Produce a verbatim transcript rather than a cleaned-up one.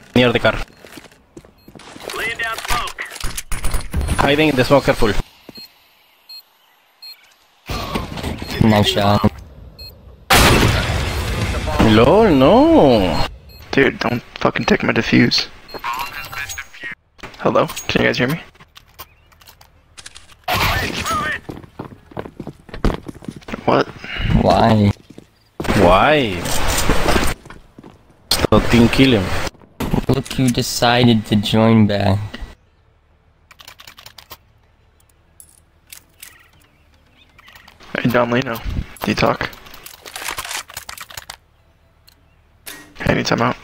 Near the car. Laying down smoke. Hiding in the smoke, careful. Nice shot. Lol, no. Dude, don't fucking take my defuse. Hello? Can you guys hear me? What? Why? Why? So didn't kill him. Look, you decided to join back. Hey, Don Lino. Do you talk? Hey, any time out?